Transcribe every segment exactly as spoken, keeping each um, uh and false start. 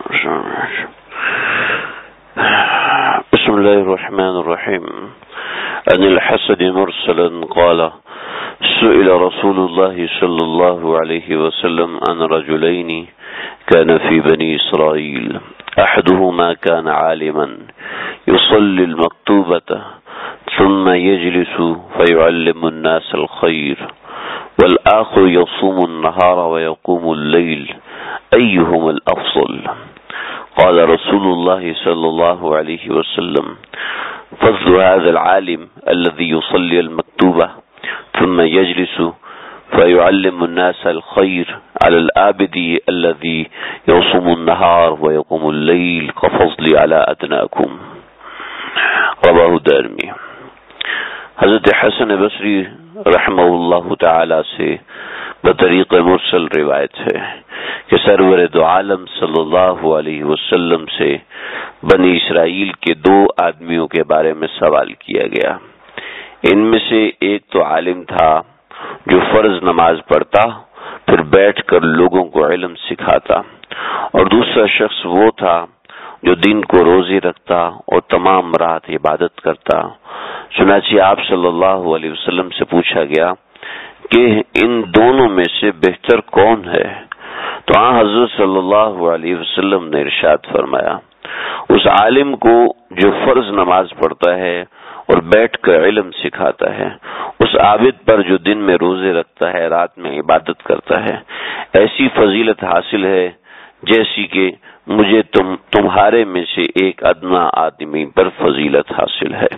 بسم الله الرحمن الرحيم. عن الحسن مرسلا قال سئل رسول الله صلى الله عليه وسلم عن رجلين كان في بني إسرائيل أحدهما كان عالما يصلي المكتوبة ثم يجلس فيعلم الناس الخير والآخر يصوم النهار ويقوم الليل أيهما الأفضل؟ قال رسول الله صلى الله عليه وسلم فضل هذا العالم الذي يصلي المكتوبة ثم يجلس فيعلم الناس الخير على العابد الذي يصوم النهار ويقوم الليل كفضلي على أدناكم. رواه الدارمی. حضرت حسن بصری رحمہ اللہ تعالی سے بطریق مرسل روایت ہے کہ سرور دو عالم صلی اللہ علیہ وسلم سے بنی اسرائیل کے دو آدمیوں کے بارے میں سوال کیا گیا. ان میں سے ایک تو عالم تھا جو فرض نماز پڑھتا پھر بیٹھ کر لوگوں کو علم سکھاتا، اور دوسرا شخص وہ تھا جو دن کو روزے رکھتا اور تمام رات عبادت کرتا. چنانچہ آپ صلی اللہ علیہ وسلم سے پوچھا گیا کہ ان دونوں میں سے بہتر کون ہے؟ تو آن حضرت صلی اللہ علیہ وسلم نے ارشاد فرمایا، اس عالم کو جو فرض نماز پڑھتا ہے اور بیٹھ کر علم سکھاتا ہے، اس عابد پر جو دن میں روزے رکھتا ہے رات میں عبادت کرتا ہے، ایسی فضیلت حاصل ہے جیسی کہ مجھے تم تمہارے میں سے ایک ادنا آدمی پر فضیلت حاصل ہے.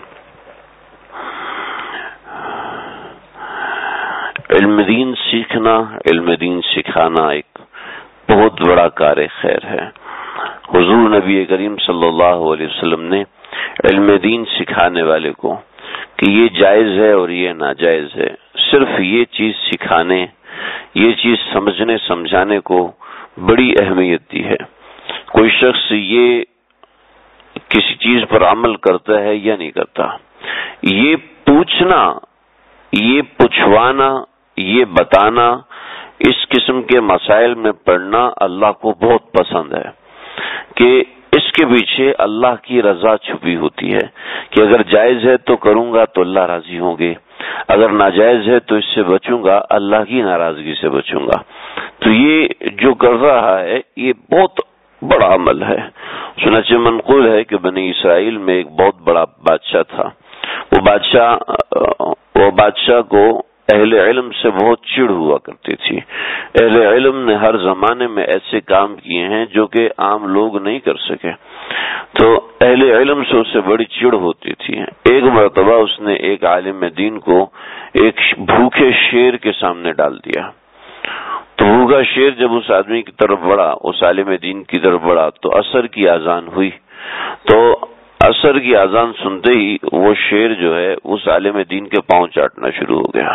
علم دین سیکھنا، علم دین سکھانا ایک بہت بڑا کار خیر ہے. حضور نبی کریم صلی اللہ علیہ وسلم نے علم دین سکھانے والے کو کہ یہ جائز ہے اور یہ ناجائز ہے، صرف یہ چیز سکھانے، یہ چیز سمجھنے سمجھانے کو بڑی اہمیت دی ہے. کوئی شخص یہ کسی چیز پر عمل کرتا ہے یا نہیں کرتا، یہ پوچھنا، یہ پوچھوانا، یہ بتانا، اس قسم کے مسائل میں پڑھنا اللہ کو بہت پسند ہے کہ اس کے پیچھے اللہ کی رضا چھپی ہوتی ہے کہ اگر جائز ہے تو کروں گا تو اللہ راضی ہوں گے، اگر ناجائز ہے تو اس سے بچوں گا، اللہ کی ناراضگی سے بچوں گا. تو یہ جو کر رہا ہے یہ بہت بڑا عمل ہے. چنانچہ منقول ہے کہ بنی اسرائیل میں ایک بہت بڑا بادشاہ تھا. وہ بادشاہ وہ بادشاہ کو اہل علم سے بہت چڑ ہوا کرتی تھی. اہل علم نے ہر زمانے میں ایسے کام کیے ہیں جو کہ عام لوگ نہیں کر سکے، تو اہل علم سے اسے بڑی چڑ ہوتی تھی. ایک مرتبہ اس نے ایک عالم دین کو ایک بھوکے شیر کے سامنے ڈال دیا. تو بھوکا شیر جب اس آدمی کی طرف بڑھا، اس عالم دین کی طرف بڑھا، تو عصر کی اذان ہوئی. تو عصر کی اذان سنتے ہی وہ شیر جو ہے اس عالم دین کے پاؤں چاٹنا شروع ہو گیا.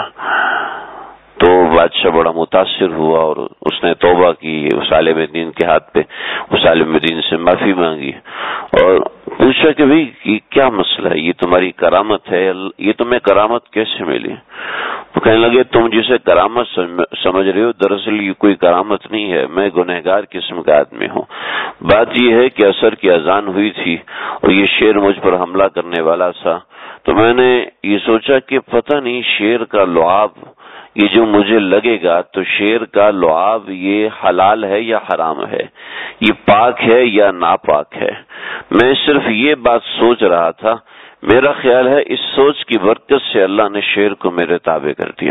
تو بادشاہ بڑا متاثر ہوا اور اس نے توبہ کی، اس عالم دین کے ہاتھ پہ اس عالم دین سے معافی مانگی اور پوچھا کہ بھئی کیا مسئلہ ہے، یہ تمہاری کرامت ہے، یہ تمہیں کرامت کیسے ملی؟ تو کہنے لگے تم جسے کرامت سمجھ رہے ہو دراصل یہ کوئی کرامت نہیں ہے، میں گنہگار قسم کا آدمی ہوں. بات یہ ہے کہ عصر کی اذان ہوئی تھی اور یہ شیر مجھ پر حملہ کرنے والا تھا، تو میں نے یہ سوچا کہ پتہ نہیں شیر کا لعاب یہ جو مجھے لگے گا، تو شیر کا لعاب یہ حلال ہے یا حرام ہے، یہ پاک ہے یا ناپاک ہے. میں صرف یہ بات سوچ رہا تھا. میرا خیال ہے اس سوچ کی برکت سے اللہ نے شیر کو میرے تابع کر دیا.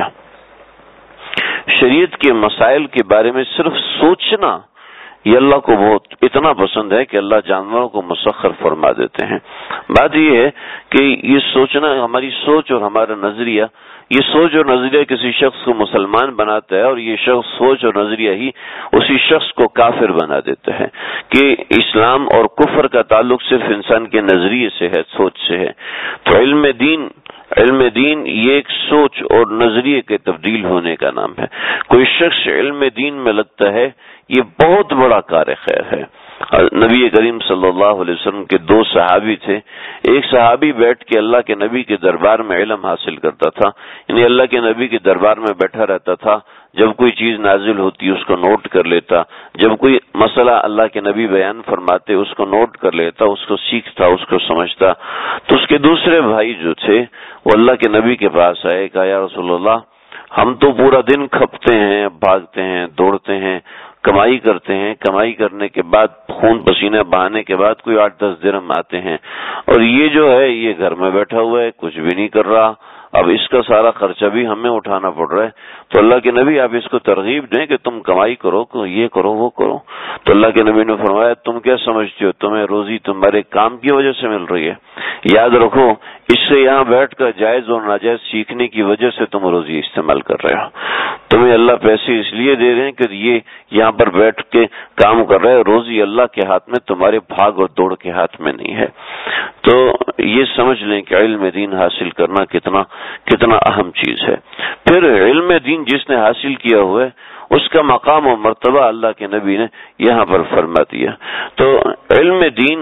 شریعت کے مسائل کے بارے میں صرف سوچنا یہ اللہ کو بہت اتنا پسند ہے کہ اللہ جانوروں کو مسخر فرما دیتے ہیں. بات یہ ہے کہ یہ سوچنا، ہماری سوچ اور ہمارا نظریہ، یہ سوچ اور نظریہ کسی شخص کو مسلمان بناتا ہے اور یہ شخص سوچ اور نظریہ ہی اسی شخص کو کافر بنا دیتا ہے کہ اسلام اور کفر کا تعلق صرف انسان کے نظریے سے ہے، سوچ سے ہے. تو علم دین علم دین یہ ایک سوچ اور نظریے کے تبدیل ہونے کا نام ہے. کوئی شخص علم دین میں لگتا ہے یہ بہت بڑا کار خیر ہے. نبی کریم صلی اللہ علیہ وسلم کے دو صحابی تھے. ایک صحابی بیٹھ کے اللہ کے نبی کے دربار میں علم حاصل کرتا تھا، یعنی اللہ کے نبی کے دربار میں بیٹھا رہتا تھا. جب کوئی چیز نازل ہوتی اس کو نوٹ کر لیتا، جب کوئی مسئلہ اللہ کے نبی بیان فرماتے اس کو نوٹ کر لیتا، اس کو سیکھتا، اس کو سمجھتا۔ تو اس کے دوسرے بھائی جو تھے وہ اللہ کے نبی کے پاس آئے، کہا یا رسول اللہ ہم تو پورا دن کھپتے ہیں، بھاگتے ہیں، دوڑتے ہیں، کمائی کرتے ہیں، کمائی کرنے کے بعد خون پسینہ بہانے کے بعد کوئی آٹھ دس درہم آتے ہیں، اور یہ جو ہے یہ گھر میں بیٹھا ہوا ہے، کچھ بھی نہیں کر رہا، اب اس کا سارا خرچہ بھی ہمیں اٹھانا پڑ رہا ہے۔ تو اللہ کے نبی آپ اس کو ترغیب دیں کہ تم کمائی کرو، یہ کرو وہ کرو۔ تو اللہ کے نبی نے فرمایا تم کیا سمجھتے ہو تمہیں روزی تمہارے کام کی وجہ سے مل رہی ہے؟ یاد رکھو اس سے یہاں بیٹھ کر جائز اور ناجائز سیکھنے کی وجہ سے تم روزی استعمال کر رہے ہو۔ تمہیں اللہ پیسے اس لیے دے رہے ہیں کہ یہ یہاں پر بیٹھ کے کام کر رہے ہیں، روزی اللہ کے ہاتھ میں، تمہارے بھاگ اور دوڑ کے ہاتھ میں نہیں ہے۔ تو یہ سمجھ لیں کہ علم دین حاصل کرنا کتنا کتنا اہم چیز ہے۔ پھر علم دین جس نے حاصل کیا ہوا ہے اس کا مقام و مرتبہ اللہ کے نبی نے یہاں پر فرما دیا۔ تو علم دین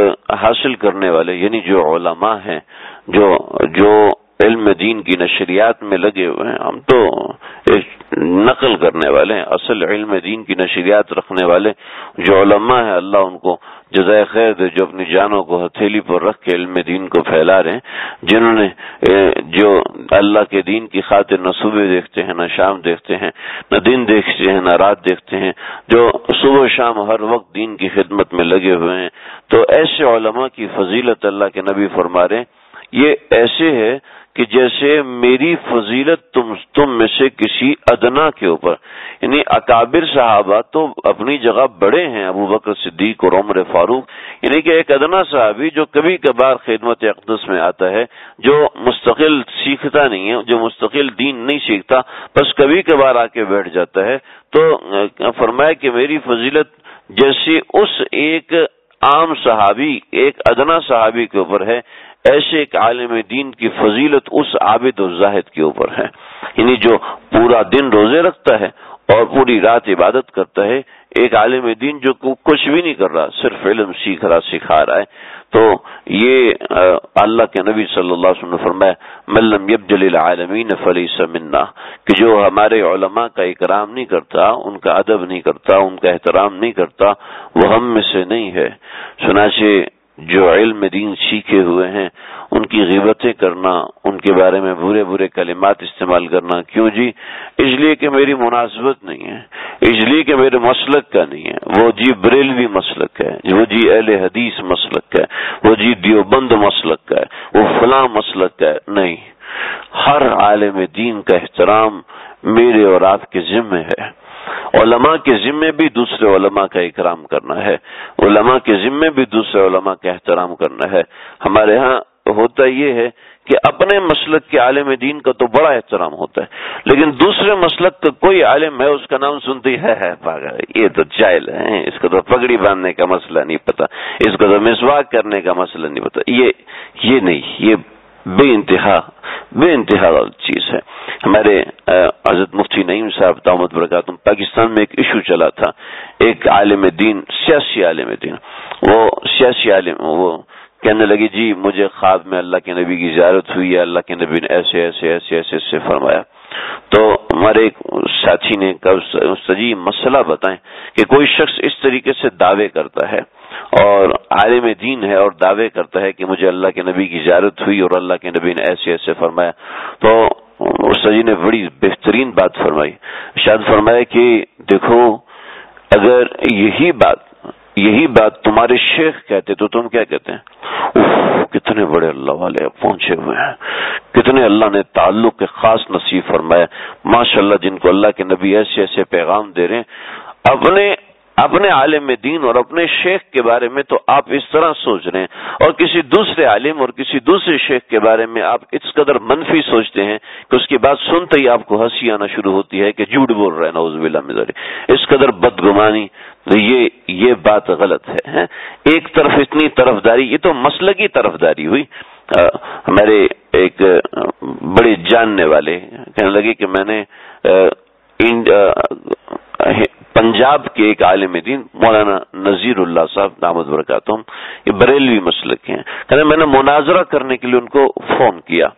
حاصل کرنے والے یعنی جو علماء ہیں، جو جو علم دین کی نشریات میں لگے ہوئے ہیں، ہم تو ایک نقل کرنے والے ہیں، اصل علم دین کی نشریات رکھنے والے جو علماء ہیں اللہ ان کو جزائے خیر دے، جو اپنی جانوں کو ہتھیلی پر رکھ کے علم دین کو پھیلا رہے ہیں، جنہوں نے جو اللہ کے دین کی خاطر نہ صبح دیکھتے ہیں، نہ شام دیکھتے ہیں، نہ دن دیکھتے ہیں، نہ رات دیکھتے ہیں، جو صبح شام ہر وقت دین کی خدمت میں لگے ہوئے ہیں۔ تو ایسے علماء کی فضیلت اللہ کے نبی فرما رہے ہیں یہ ایسے ہے کہ جیسے میری فضیلت تم تم میں سے کسی ادنا کے اوپر، یعنی اکابر صحابہ تو اپنی جگہ بڑے ہیں، ابو بکر صدیق اور عمر فاروق، یعنی کہ ایک ادنا صحابی جو کبھی کبھار خدمت اقدس میں آتا ہے، جو مستقل سیکھتا نہیں ہے، جو مستقل دین نہیں سیکھتا، بس کبھی کبھار آ کے بیٹھ جاتا ہے، تو فرمایا کہ میری فضیلت جیسی اس ایک عام صحابی، ایک ادنا صحابی کے اوپر ہے، ایسے ایک عالم دین کی فضیلت اس عابد و زاہد کے اوپر ہے، یعنی جو پورا دن روزے رکھتا ہے اور پوری رات عبادت کرتا ہے، ایک عالم دین جو کچھ بھی نہیں کر رہا، صرف علم سیکھ رہا، سکھا رہا ہے۔ تو یہ اللہ کے نبی صلی اللہ علیہ وسلم نے فرمایا من لم یبجل العالمین فلیس منا، کہ جو ہمارے علماء کا اکرام نہیں کرتا، ان کا ادب نہیں کرتا، ان کا احترام نہیں کرتا، وہ ہم میں سے نہیں ہے۔ چنانچہ جو علم دین سیکھے ہوئے ہیں ان کی غیبتیں کرنا، ان کے بارے میں برے برے کلمات استعمال کرنا، کیوں جی؟ اس لیے کہ میری مناسبت نہیں ہے، اس لیے کہ میرے مسلک کا نہیں ہے، وہ جی بریلوی مسلک ہے، وہ جی اہل حدیث مسلک ہے، وہ جی دیوبند مسلک کا ہے، وہ فلاں مسلک کا ہے، نہیں۔ ہر عالم دین کا احترام میرے اور آپ کے ذمہ ہے۔ علماء کے ذمے بھی دوسرے علماء کا اکرام کرنا ہے، علماء کے ذمے بھی دوسرے علماء کا احترام کرنا ہے۔ ہمارے ہاں ہوتا یہ ہے کہ اپنے مسلک کے عالم دین کا تو بڑا احترام ہوتا ہے، لیکن دوسرے مسلک کا کوئی عالم ہے اس کا نام سنتی ہے ہے پاگل، یہ تو جاہل ہے، اس کو تو پگڑی باندھنے کا مسئلہ نہیں پتا، اس کو تو مسواک کرنے کا مسئلہ نہیں پتا، یہ یہ نہیں، یہ بے انتہا بے انتہا چیز ہے۔ ہمارے حضرت مفتی نعیم صاحب دامت برکاتہم پاکستان میں ایک ایشو چلا تھا، ایک عالم دین، سیاسی عالم دین، وہ سیاسی عالم وہ کہنے لگے جی مجھے خواب میں اللہ کے نبی کی زیارت ہوئی ہے، اللہ کے نبی نے ایسے ایسے ایسے ایسے ایسے فرمایا۔ تو ہمارے ایک ساتھی نے کہا جی مسئلہ بتائیں کہ کوئی شخص اس طریقے سے دعوے کرتا ہے اور عالم دین ہے اور دعوے کرتا ہے کہ مجھے اللہ کے نبی کی زیارت ہوئی اور اللہ کے نبی نے ایسے ایسے فرمایا، تو استاد جی نے بڑی بہترین بات فرمائی، شاید فرمایا کہ دیکھو اگر یہی بات یہی بات تمہارے شیخ کہتے تو تم کیا کہتے ہیں؟ اوہ کتنے بڑے اللہ والے پہنچے ہوئے ہیں، کتنے اللہ نے تعلق کے خاص نصیب فرمایا، ماشاءاللہ جن کو اللہ کے نبی ایسے ایسے پیغام دے رہے ہیں۔ اپنے اپنے عالم دین اور اپنے شیخ کے بارے میں تو آپ اس طرح سوچ رہے ہیں، اور کسی دوسرے عالم اور کسی دوسرے شیخ کے بارے میں آپ اس قدر منفی سوچتے ہیں کہ اس کی بات سنتے ہی آپ کو ہنسی آنا شروع ہوتی ہے کہ جھوٹ بول رہے ہیں، نعوذ باللہ من ذلک، اس قدر بدگمانی، یہ یہ بات غلط ہے۔ ایک طرف اتنی طرفداری، یہ تو مسلکی طرفداری ہوئی۔ ہمارے ایک بڑے جاننے والے کہنے لگے کہ میں نے پنجاب کے ایک عالم دین مولانا نذیر اللہ صاحب دامت برکاتہم، یہ بریلوی مسلک ہیں، کہنے میں نے مناظرہ کرنے کے لیے ان کو فون کیا،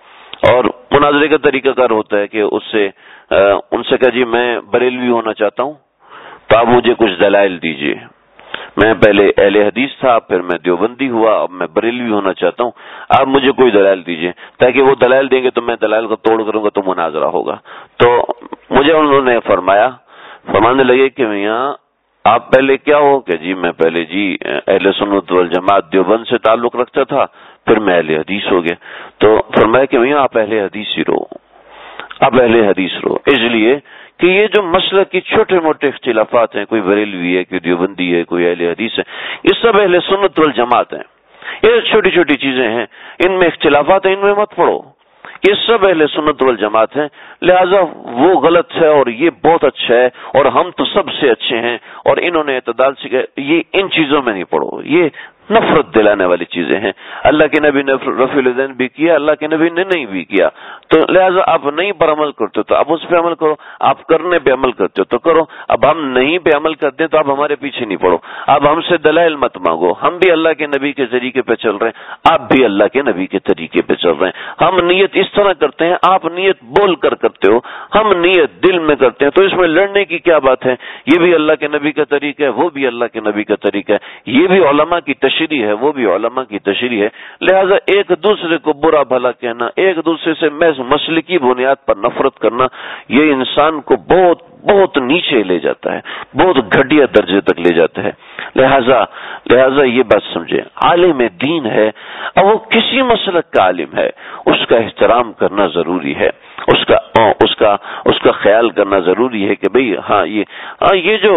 اور مناظرے کا طریقہ کار ہوتا ہے کہ اس سے ان سے کہا جی میں بریلوی ہونا چاہتا ہوں تو آپ مجھے کچھ دلائل دیجئے، میں پہلے اہل حدیث تھا پھر میں دیوبندی ہوا اب میں بریلوی ہونا چاہتا ہوں، آپ مجھے کوئی دلائل دیجئے، تاکہ وہ دلائل دیں گے تو میں دلائل کو توڑ کروں گا تو مناظرہ ہوگا۔ تو مجھے انہوں نے فرمایا فرمانے لگے کہ میاں آپ پہلے کیا ہو؟ کہ جی میں پہلے جی اہل سنت والجماعت دیوبند سے تعلق رکھتا تھا، پھر میں اہل حدیث ہو گیا۔ تو فرمایا کہ میاں آپ اہل حدیث ہی رہو، آپ اہل حدیث رہو، اس لیے کہ یہ جو مسلک کی چھوٹے موٹے اختلافات ہیں، کوئی بریلوی ہے، کوئی دیوبندی ہے، کوئی اہل حدیث ہے، یہ سب اہل سنت والجماعت ہیں۔ یہ چھوٹی چھوٹی چیزیں ہیں، ان میں اختلافات ہیں، ان میں مت پڑو، یہ سب اہل سنت والجماعت ہیں، لہذا وہ غلط ہے اور یہ بہت اچھا ہے اور ہم تو سب سے اچھے ہیں اور انہوں نے اعتدال سے کہ یہ ان چیزوں میں نہیں پڑو، یہ نفرت دلانے والی چیزیں ہیں۔ اللہ کے نبی نے رفع الدین بھی کیا، اللہ کے نبی نے نہیں بھی کیا، تو لہٰذا آپ نہیں پر عمل کرتے ہو تو آپ اس پہ عمل کرو، آپ کرنے پہ عمل کرتے ہو تو کرو، اب ہم نہیں پہ عمل کرتے تو آپ ہمارے پیچھے نہیں پڑو، اب ہم سے دلائل مت مانگو، ہم بھی اللہ کے نبی کے طریقے پہ چل رہے ہیں، آپ بھی اللہ کے نبی کے طریقے پہ چل رہے ہیں، ہم نیت اس طرح کرتے ہیں، آپ نیت بول کر کرتے ہو، ہم نیت دل میں کرتے ہیں، تو اس میں لڑنے کی کیا بات ہے؟ یہ بھی اللہ کے نبی کا طریقہ ہے، وہ بھی اللہ کے نبی کا طریقہ ہے، یہ بھی علماء کی تشریح ہے، وہ بھی علماء کی تشریح ہے، لہذا ایک دوسرے کو برا بھلا کہنا، ایک دوسرے سے محض مسلکی بنیاد پر نفرت کرنا، یہ انسان کو بہت بہت نیچے لے جاتا ہے، بہت گھٹیا درجے تک لے جاتا ہے۔ لہذا لہذا یہ بات سمجھے، عالم دین ہے اور وہ کسی مسلک کا عالم ہے، اس کا احترام کرنا ضروری ہے، اس کا اس کا اس کا خیال کرنا ضروری ہے کہ بھئی ہاں یہ ہاں یہ جو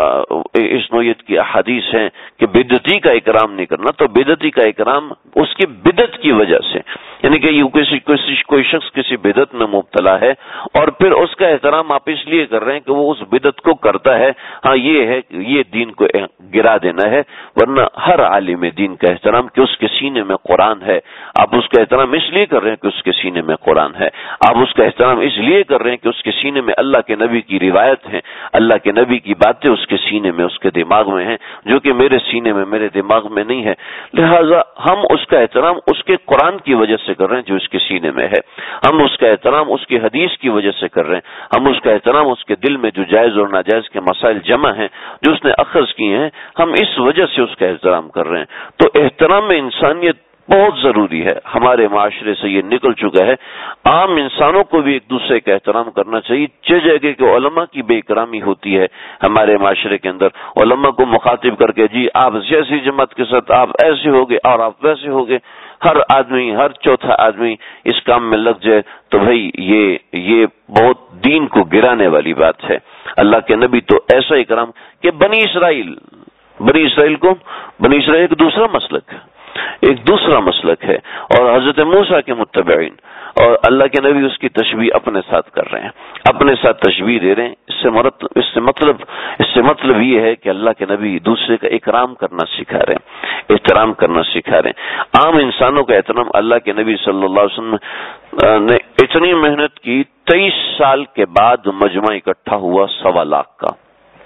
اس نوعیت کی احادیث ہیں کہ بدعتی کا اکرام نہیں کرنا، تو بدعتی کا اکرام اس کی بدعت کی وجہ سے، یعنی کہ یہ کسی کسی کوئی شخص کسی بدعت میں مبتلا ہے اور پھر اس کا احترام آپ اس لیے کر رہے ہیں کہ وہ اس بدعت کو کرتا ہے، ہاں یہ ہے یہ دین کو گرا دینا ہے، ورنہ ہر عالم دین کا احترام کہ اس کے سینے میں قرآن ہے، آپ اس کا احترام اس لیے کر رہے ہیں کہ اس کے سینے میں قرآن ہے، آپ اس کا احترام اس لیے کر رہے ہیں کہ اس کے سینے میں اللہ کے نبی کی روایت ہے، اللہ کے نبی کی باتیں اس کے سینے میں اس کے دماغ میں ہیں، جو کہ میرے سینے میں میرے دماغ میں نہیں ہے، لہذا ہم اس کا احترام اس کے قرآن کی وجہ سے کر رہے ہیں جو اس کے سینے میں ہے، ہم اس کا احترام اس کی حدیث کی وجہ سے کر رہے ہیں، ہم اس کا احترام اس کے دل میں جو جائز اور ناجائز کے مسائل جمع ہیں جو اس نے اخذ کیے ہیں، ہم اس وجہ سے اس کا احترام کر رہے ہیں۔ تو احترام انسانیت بہت ضروری ہے، ہمارے معاشرے سے یہ نکل چکا ہے، عام انسانوں کو بھی ایک دوسرے کا احترام کرنا چاہیے۔ جگہ جگہ کہ علماء کی بے اکرامی ہوتی ہے ہمارے معاشرے کے اندر، علماء کو مخاطب کر کے جی آپ سیاسی جماعت کے ساتھ آپ ایسے ہوگے اور آپ ویسے ہوگے، ہر آدمی ہر چوتھا آدمی اس کام میں لگ جائے تو بھائی یہ یہ بہت دین کو گرانے والی بات ہے۔ اللہ کے نبی تو ایسا اکرام کہ بنی اسرائیل بنی اسرائیل کو بنی اسرائیل ایک دوسرا مسلک ہے، ایک دوسرا مسلک ہے، اور حضرت موسیٰ کے متبعین اور اللہ کے نبی اس کی تشبیہ اپنے ساتھ کر رہے ہیں، اپنے ساتھ تشبیہ دے رہے ہیں۔ اس سے اس سے مطلب اس سے مطلب یہ ہے کہ اللہ کے نبی دوسرے کا اکرام کرنا سکھا رہے ہیں، احترام کرنا سکھا رہے ہیں۔ عام انسانوں کا احترام اللہ کے نبی صلی اللہ علیہ وسلم نے اتنی محنت کی، تیئیس سال کے بعد مجمع اکٹھا ہوا سوا لاکھ کا،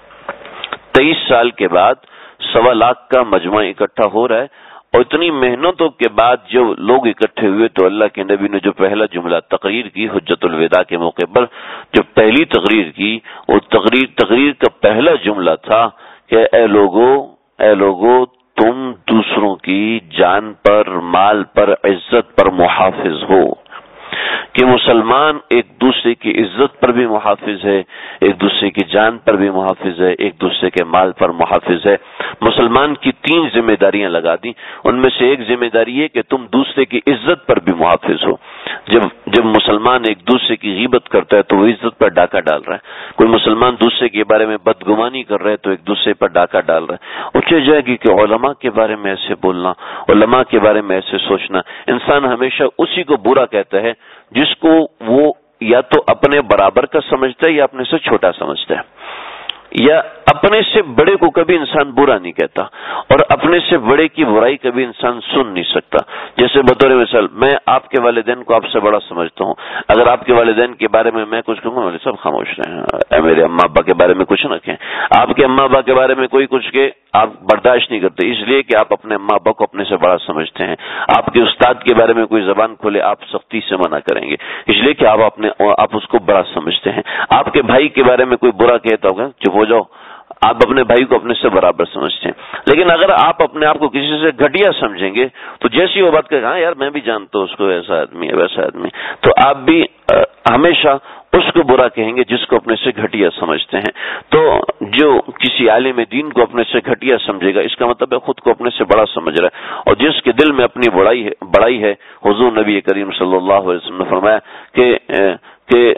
تیئیس سال کے بعد سوا لاکھ کا مجمع اکٹھا ہو رہا ہے، اور اتنی محنتوں کے بعد جو لوگ اکٹھے ہوئے تو اللہ کے نبی نے جو پہلا جملہ تقریر کی حجت الوداع کے موقع پر، جو پہلی تقریر کی وہ تقریر تقریر کا پہلا جملہ تھا کہ اے لوگو اے لوگو تم دوسروں کی جان پر، مال پر، عزت پر محافظ ہو، کہ مسلمان ایک دوسرے کی عزت پر بھی محافظ ہے، ایک دوسرے کی جان پر بھی محافظ ہے، ایک دوسرے کے مال پر محافظ ہے۔ مسلمان کی تین ذمہ داریاں لگا دی، ان میں سے ایک ذمہ داری ہے کہ تم دوسرے کی عزت پر بھی محافظ ہو۔ جب جب مسلمان ایک دوسرے کی غیبت کرتا ہے تو وہ عزت پر ڈاکہ ڈال رہا ہے، کوئی مسلمان دوسرے کے بارے میں بدگمانی کر رہا ہے تو ایک دوسرے پر ڈاکہ ڈال رہا ہے۔ اچھے جائے گی کہ علماء کے بارے میں ایسے بولنا، علماء کے بارے میں ایسے سوچنا، انسان ہمیشہ اسی کو برا کہتا ہے جس کو وہ یا تو اپنے برابر کا سمجھتا ہے یا اپنے سے چھوٹا سمجھتا ہے، یا اپنے سے بڑے کو کبھی انسان برا نہیں کہتا اور اپنے سے بڑے کی برائی کبھی انسان سن نہیں سکتا. جیسے بطور مثال میں آپ کے والدین کو آپ سے بڑا سمجھتا ہوں. اگر آپ کے والدین کے بارے میں میں کچھ کہوں گا سب خاموش رہیں, میرے اماں ابا کے بارے میں کچھ نہ کہیں. آپ کے اماں ابا کے بارے میں کوئی کچھ کہ آپ برداشت نہیں کرتے, اس لیے کہ آپ اپنے اماں ابا کو اپنے سے بڑا سمجھتے ہیں. آپ کے استاد کے بارے میں کوئی زبان کھولے آپ سختی سے منع کریں گے, اس لیے کہ آپ اپنے آپ اس کو بڑا سمجھتے ہیں. آپ کے بھائی کے بارے میں کوئی برا کہتا ہوگا چپ ہو جاؤ, آپ اپنے بھائی کو اپنے سے برابر سمجھتے ہیں. لیکن اگر آپ اپنے آپ کو کسی سے گھٹیا سمجھیں گے تو جیسی وہ بات کہے ہاں یار میں بھی جانتا ہوں اس کو, ایسا آدمی ہے ویسا آدمی, تو آپ بھی ہمیشہ اس کو برا کہیں گے جس کو اپنے سے گھٹیا سمجھتے ہیں. تو جو کسی عالم دین کو اپنے سے گھٹیا سمجھے گا اس کا مطلب ہے خود کو اپنے سے بڑا سمجھ رہا ہے, اور جس کے دل میں اپنی بڑائی ہے بڑائی ہے حضور نبی کریم صلی اللہ علیہ وسلم نے فرمایا کہ کہ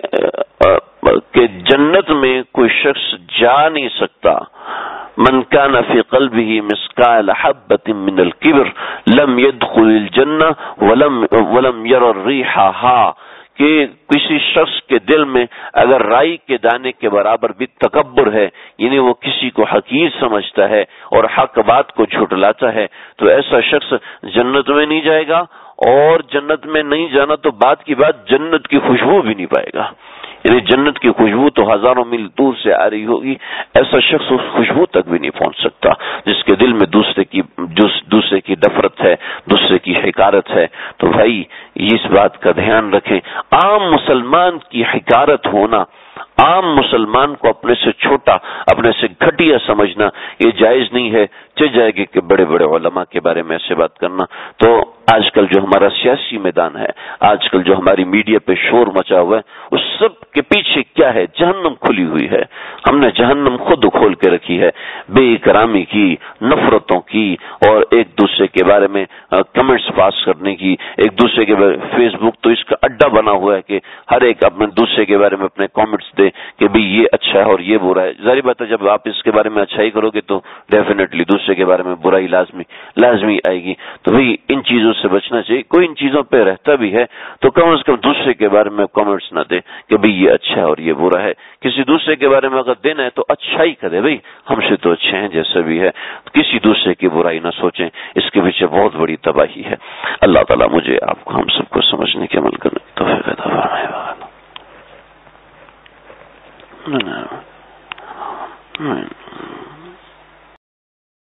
کہ جنت میں کوئی شخص جا نہیں سکتا من کان فی قلبہ مثقال حبۃ من الکبر لم يدخل الجنہ ولم ولم یر ریحھا, کہ کسی شخص کے دل میں اگر رائی کے دانے کے برابر بھی تکبر ہے, یعنی وہ کسی کو حقیر سمجھتا ہے اور حق بات کو جھٹلاتا ہے, تو ایسا شخص جنت میں نہیں جائے گا, اور جنت میں نہیں جانا تو بات کی بات جنت کی خوشبو بھی نہیں پائے گا. یعنی جنت کی خوشبو تو ہزاروں میل دور سے آ رہی ہوگی, ایسا شخص اس خوشبو تک بھی نہیں پہنچ سکتا جس کے دل میں دوسرے کی دوسرے کی نفرت ہے, دوسرے کی حقارت ہے. تو بھائی اس بات کا دھیان رکھیں, عام مسلمان کی حقارت ہونا, عام مسلمان کو اپنے سے چھوٹا اپنے سے گھٹیا سمجھنا یہ جائز نہیں ہے. چل جائے گی کہ بڑے بڑے علماء کے بارے میں ایسے بات کرنا. تو آج کل جو ہمارا سیاسی میدان ہے, آج کل جو ہماری میڈیا پہ شور مچا ہوا ہے, اس سب کے پیچھے کیا ہے؟ جہنم کھلی ہوئی ہے. ہم نے جہنم خود کھول کے رکھی ہے, بے اکرامی کی, نفرتوں کی, اور ایک دوسرے کے بارے میں کمنٹس پاس کرنے کی, ایک دوسرے کے بارے فیس بک تو اس کا اڈا بنا ہوا ہے کہ ہر ایک اپنے دوسرے کے بارے میں اپنے کامنٹس دے کہ بھئی یہ اچھا ہے اور یہ برا ہے. ظاہر بات ہے جب آپ اس کے بارے میں اچھائی کرو گے تو ڈیفینیٹلی دوسرے کے بارے میں برائی لازمی لازمی آئے گی. تو بھئی ان چیزوں سے بچنا چاہیے. کوئی ان چیزوں پہ رہتا بھی ہے تو کم از کم دوسرے کے بارے میں کامنٹس نہ دے کہ بھئی یہ اچھا ہے اور یہ برا ہے. کسی دوسرے کے بارے میں اگر دینا ہے تو اچھا ہی کرے, بھئی ہم سے تو اچھے ہیں جیسا بھی ہے, کسی دوسرے کی برائی نہ سوچیں, اس کے پیچھے بہت بڑی تباہی ہے. اللہ تعالیٰ مجھے آپ کو ہم سب کو سمجھنے کے عمل کرنے کی توفیق عطا فرمائے.